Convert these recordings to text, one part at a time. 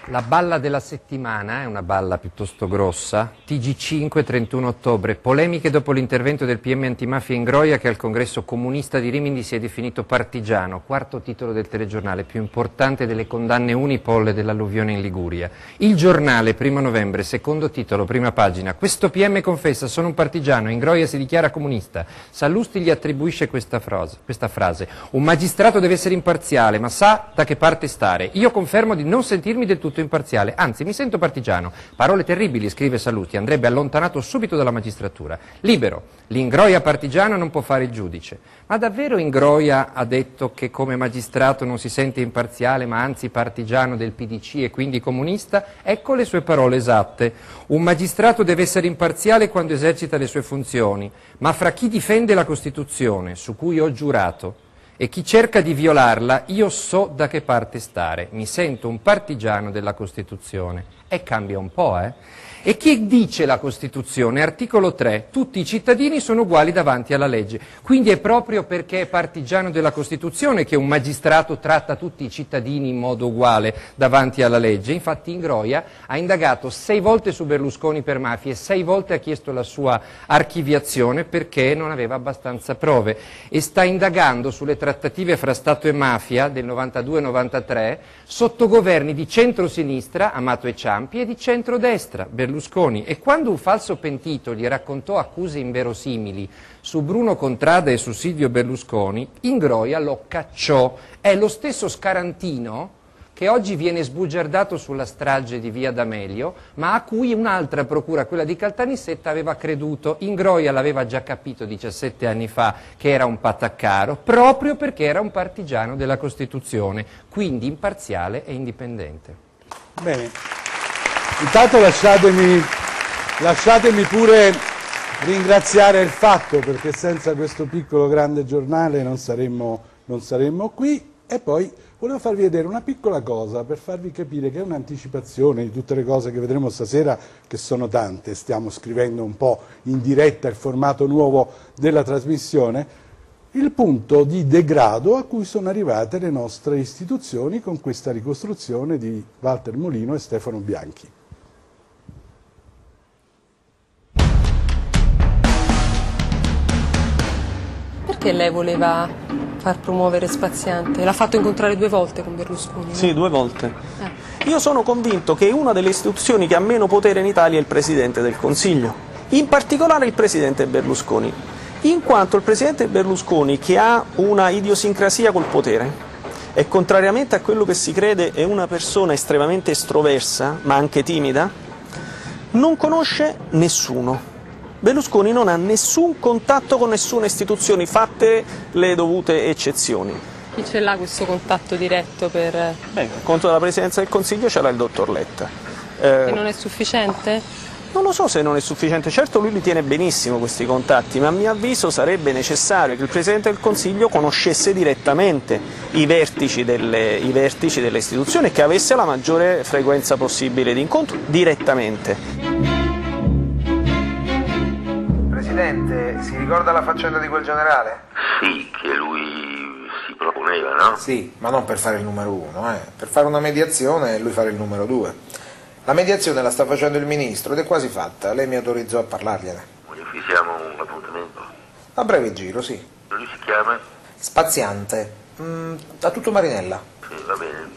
La balla della settimana è una balla piuttosto grossa. TG5, 31 ottobre. Polemiche dopo l'intervento del PM antimafia Ingroia che al congresso comunista di Rimini si è definito partigiano. Quarto titolo del telegiornale, più importante delle condanne Unipol dell'alluvione in Liguria. Il Giornale, 1 novembre, secondo titolo, prima pagina. Questo PM confessa, sono un partigiano, Ingroia si dichiara comunista. Sallusti gli attribuisce questa frase. Un magistrato deve essere imparziale, ma sa da che parte stare. Io confermo di non sentirmi del tutto imparziale, anzi mi sento partigiano. Parole terribili, scrive Sallusti, andrebbe allontanato subito dalla magistratura. Libero, l'Ingroia partigiano non può fare il giudice. Ma davvero Ingroia ha detto che come magistrato non si sente imparziale ma anzi partigiano del PDC e quindi comunista? Ecco le sue parole esatte. Un magistrato deve essere imparziale quando esercita le sue funzioni, ma fra chi difende la Costituzione, su cui ho giurato, e chi cerca di violarla, io so da che parte stare, mi sento un partigiano della Costituzione. E cambia un po', E chi dice la Costituzione? Articolo 3, tutti i cittadini sono uguali davanti alla legge. Quindi è proprio perché è partigiano della Costituzione che un magistrato tratta tutti i cittadini in modo uguale davanti alla legge. Infatti Ingroia ha indagato 6 volte su Berlusconi per mafia e 6 volte ha chiesto la sua archiviazione perché non aveva abbastanza prove. E sta indagando sulle trattative fra Stato e mafia del 92-93 sotto governi di centrosinistra, Amato e Ciampi, e di centrodestra, Berlusconi. E quando un falso pentito gli raccontò accuse inverosimili su Bruno Contrada e su Silvio Berlusconi, Ingroia lo cacciò. È lo stesso Scarantino che oggi viene sbugiardato sulla strage di Via D'Amelio, ma a cui un'altra procura, quella di Caltanissetta, aveva creduto. Ingroia l'aveva già capito 17 anni fa che era un pataccaro, proprio perché era un partigiano della Costituzione, quindi imparziale e indipendente. Bene, intanto lasciatemi pure ringraziare il Fatto, perché senza questo piccolo grande giornale non saremmo qui. E poi volevo farvi vedere una piccola cosa per farvi capire che è un'anticipazione di tutte le cose che vedremo stasera, che sono tante. Stiamo scrivendo un po' in diretta il formato nuovo della trasmissione, il punto di degrado a cui sono arrivate le nostre istituzioni con questa ricostruzione di Walter Molino e Stefano Bianchi. Perché lei voleva far promuovere Spaziante? L'ha fatto incontrare 2 volte con Berlusconi? Sì, 2 volte. Io sono convinto che una delle istituzioni che ha meno potere in Italia è il Presidente del Consiglio, in particolare il Presidente Berlusconi, in quanto il Presidente Berlusconi, che ha una idiosincrasia col potere e contrariamente a quello che si crede è una persona estremamente estroversa, ma anche timida, non conosce nessuno. Berlusconi non ha nessun contatto con nessuna istituzione, fatte le dovute eccezioni. Chi ce l'ha questo contatto diretto per... Beh, contro la Presidenza del Consiglio c'era il dottor Letta. E non è sufficiente? Non lo so se non è sufficiente, certo lui li tiene benissimo questi contatti, ma a mio avviso sarebbe necessario che il Presidente del Consiglio conoscesse direttamente i vertici delle istituzioni e che avesse la maggiore frequenza possibile di incontro direttamente. Presidente, si ricorda la faccenda di quel generale? Sì, che lui si proponeva, no? Sì, ma non per fare il numero 1, per fare una mediazione e lui fare il numero 2. La mediazione la sta facendo il ministro ed è quasi fatta, lei mi autorizzò a parlargliene. Gli fissiamo un appuntamento? A breve giro, sì. Lui si chiama? Spaziante. A tutto Marinella. Sì, va bene.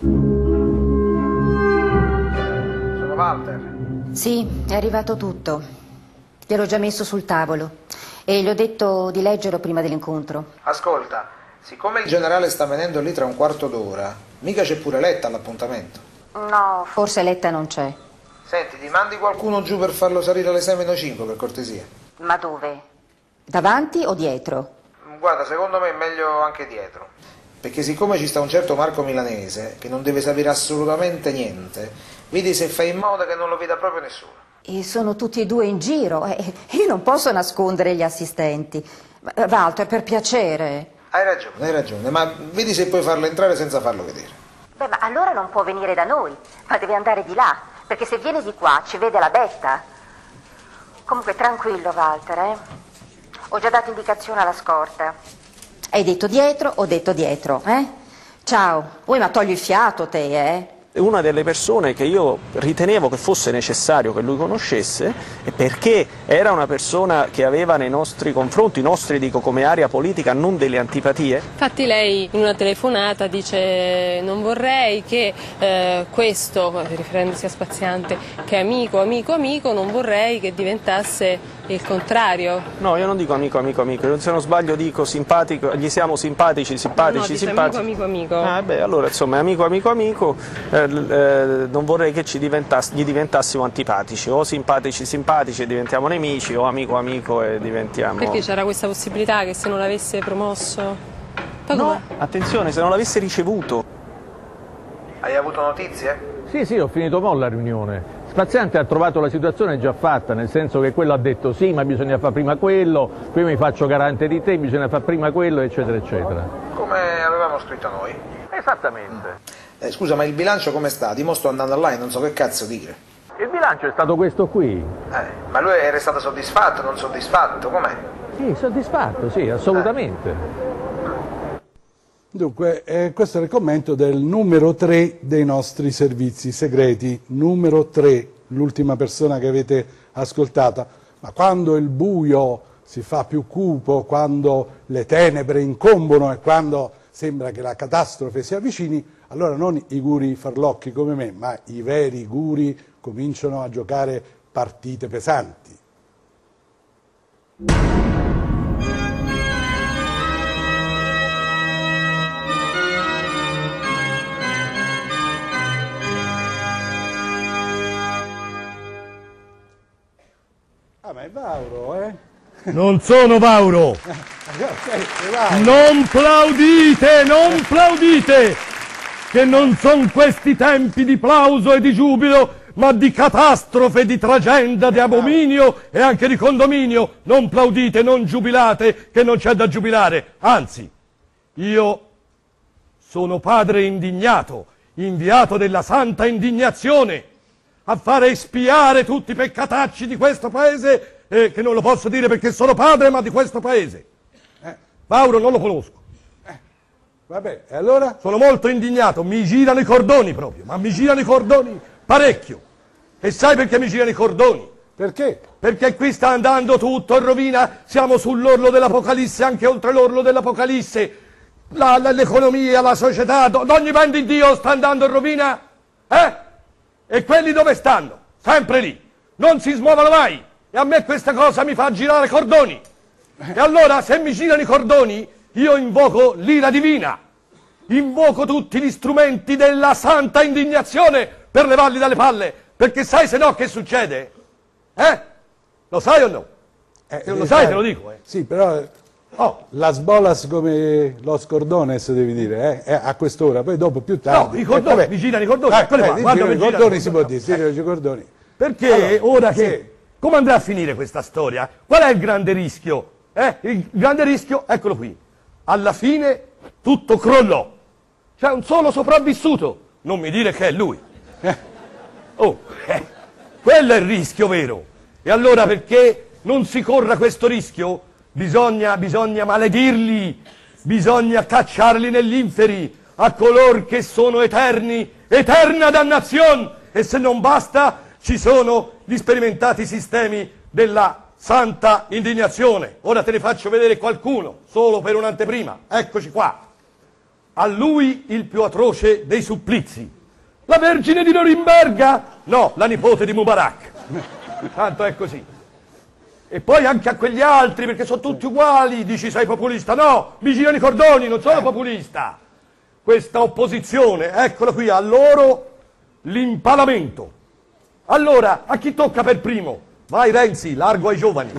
Sono Walter. Sì, è arrivato tutto. Gliel'ho già messo sul tavolo e gli ho detto di leggerlo prima dell'incontro. Ascolta, siccome il generale sta venendo lì tra un quarto d'ora, mica c'è pure Letta all'appuntamento. No, forse Letta non c'è. Senti, ti mandi qualcuno giù per farlo salire alle 6:05 per cortesia? Ma dove? Davanti o dietro? Guarda, secondo me è meglio anche dietro. Perché siccome ci sta un certo Marco Milanese, che non deve sapere assolutamente niente, vedi se fai in modo che non lo veda proprio nessuno. E sono tutti e 2 in giro e io non posso nascondere gli assistenti. Walter, per piacere. Hai ragione, ma vedi se puoi farlo entrare senza farlo vedere. Beh, ma allora non può venire da noi, ma deve andare di là, perché se viene di qua ci vede la betta. Comunque tranquillo, Walter, Ho già dato indicazione alla scorta. Hai detto dietro, ho detto dietro, Ciao. Ma togli il fiato te, una delle persone che io ritenevo che fosse necessario che lui conoscesse, perché era una persona che aveva nei nostri confronti, dico come area politica, non delle antipatie. Infatti lei in una telefonata dice non vorrei che questo, riferendosi a Spaziante, che è amico, non vorrei che diventasse il contrario. No, io non dico amico, se non sbaglio dico simpatico, gli siamo simpatici, no, dice amico. Ah, beh, allora insomma amico, non vorrei che gli diventassimo antipatici, o simpatici e diventiamo nemici, o amico e diventiamo... Perché c'era questa possibilità che se non l'avesse promosso... No, attenzione, se non l'avesse ricevuto. Hai avuto notizie? Sì, ho finito con la riunione. Spaziante ha trovato la situazione già fatta, nel senso che quello ha detto sì, ma bisogna fare prima quello, poi mi faccio garante di te, bisogna fare prima quello, eccetera, eccetera. Come avevamo scritto noi? Esattamente. Scusa, ma il bilancio come sta? Ti mo sto andando online, non so che cazzo dire. Il bilancio è stato questo qui. Ma lui era stato soddisfatto, non soddisfatto? Com'è? Sì, soddisfatto, sì, assolutamente. Dunque, questo è il commento del numero 3 dei nostri servizi segreti. Numero 3, l'ultima persona che avete ascoltata. Ma quando il buio si fa più cupo, quando le tenebre incombono e quando sembra che la catastrofe si avvicini, allora non i guri farlocchi come me, ma i veri guri cominciano a giocare partite pesanti. Ah, ma è Vauro, eh? Non sono Vauro! Non plaudite! Che non sono questi tempi di plauso e di giubilo, ma di catastrofe, di tragenda, di abominio e anche di condominio. Non plaudite, non giubilate, che non c'è da giubilare. Anzi, io sono padre indignato, inviato della santa indignazione, a fare espiare tutti i peccatacci di questo paese, che non lo posso dire perché sono padre, ma di questo paese. Vauro non lo conosco. Vabbè, e allora? Sono molto indignato, mi girano i cordoni proprio, ma mi girano i cordoni parecchio. E sai perché mi girano i cordoni? Perché? Perché qui sta andando tutto in rovina, siamo sull'orlo dell'Apocalisse, anche oltre l'orlo dell'Apocalisse. L'economia, la società, ogni ben di Dio sta andando in rovina. E quelli dove stanno? Sempre lì. Non si smuovono mai. E a me questa cosa mi fa girare i cordoni. E allora, se mi girano i cordoni, io invoco l'ira divina, invoco tutti gli strumenti della santa indignazione per levarli dalle palle, perché sai se no che succede? Lo sai o no? Se non lo sai te lo dico. Sì, però las bolas come los cordones devi dire, a quest'ora, poi dopo più tardi. No, i cordoni, mi girano i cordoni, i cordoni si può dire, i cordoni. Perché allora, ora che... Sì. Come andrà a finire questa storia? Qual è il grande rischio? Il grande rischio, eccolo qui. Alla fine tutto crollò. C'è un solo sopravvissuto. Non mi dire che è lui. Quello è il rischio vero. E allora perché non si corra questo rischio? Bisogna maledirli, bisogna cacciarli negli inferi, a color che sono eterni, eterna dannazione. E se non basta, ci sono gli sperimentati sistemi della santa indignazione. Ora te ne faccio vedere qualcuno, solo per un'anteprima. Eccoci qua. A lui il più atroce dei supplizi. La Vergine di Norimberga? No, la nipote di Mubarak. Tanto è così. E poi anche a quegli altri, perché sono tutti uguali. Dici sei populista? No, mi girano i cordoni, non sono populista. Questa opposizione, eccola qui, a loro l'impalamento. Allora, a chi tocca per primo? Vai Renzi, largo ai giovani.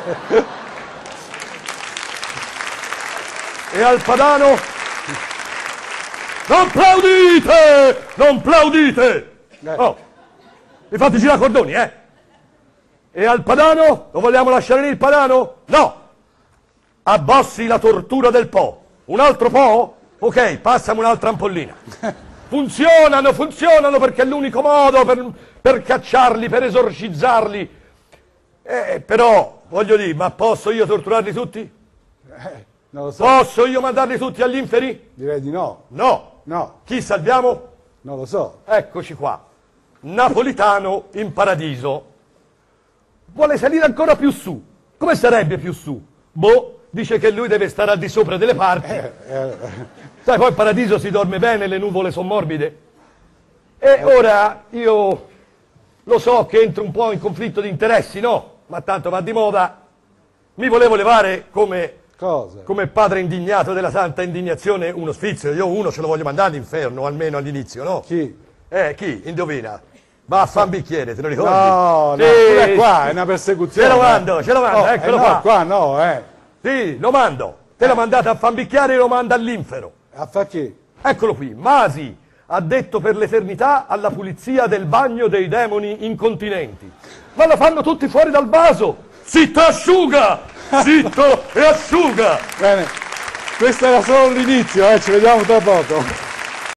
E al Padano? Non plaudite! Non plaudite! Mi fate girare cordoni, E al Padano? Lo vogliamo lasciare lì il Padano? No! Abbossi la tortura del Po. Un altro Po? Ok, passami un'altra ampollina. Funzionano perché è l'unico modo per cacciarli, per esorcizzarli. Però, voglio dire, ma posso io torturarli tutti? Non lo so. Posso io mandarli tutti agli inferi? Direi di no. No. No. Chi salviamo? Non lo so. Eccoci qua. Napolitano in paradiso. Vuole salire ancora più su. Come sarebbe più su? Boh, dice che lui deve stare al di sopra delle parti. Sai, poi in paradiso si dorme bene, le nuvole sono morbide. E ora io lo so che entro un po' in conflitto di interessi, no? Ma tanto va di moda. Mi volevo levare come padre indignato della santa indignazione uno sfizio. Io uno ce lo voglio mandare all'inferno, almeno all'inizio, no? Chi? Chi? Indovina. Va a fare un bicchiere, te lo ricordi? No, sì, pure qua è una persecuzione. Ce lo mando, eccolo qua. No, qua no, Sì, lo mando. Te l'ho mandato a fare un bicchiere e lo manda all'infero. A fa che? Eccolo qui, Masi, addetto per l'eternità alla pulizia del bagno dei demoni incontinenti. Ma lo fanno tutti fuori dal vaso. Zitto, asciuga! Zitto e asciuga! Bene, questo era solo l'inizio, ci vediamo tra poco.